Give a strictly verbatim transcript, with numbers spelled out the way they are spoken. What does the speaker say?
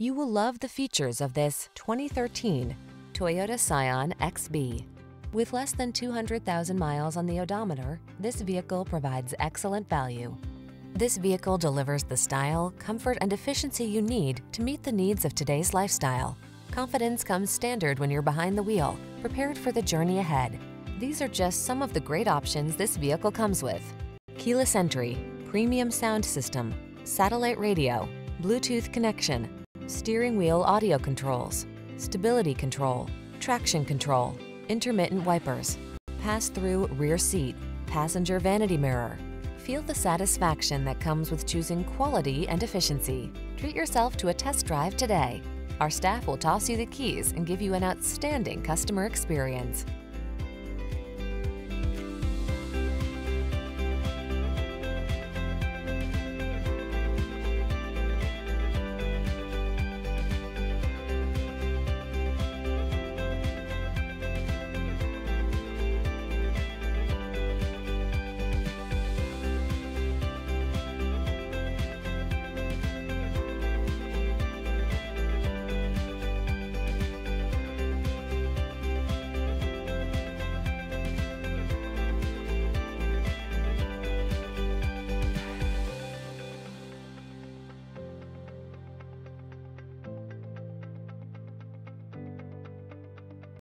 You will love the features of this twenty thirteen Toyota Scion X B. With less than two hundred thousand miles on the odometer, this vehicle provides excellent value. This vehicle delivers the style, comfort, and efficiency you need to meet the needs of today's lifestyle. Confidence comes standard when you're behind the wheel, prepared for the journey ahead. These are just some of the great options this vehicle comes with: keyless entry, premium sound system, satellite radio, Bluetooth connection, steering wheel audio controls, stability control, traction control, intermittent wipers, pass-through rear seat, passenger vanity mirror. Feel the satisfaction that comes with choosing quality and efficiency. Treat yourself to a test drive today. Our staff will toss you the keys and give you an outstanding customer experience.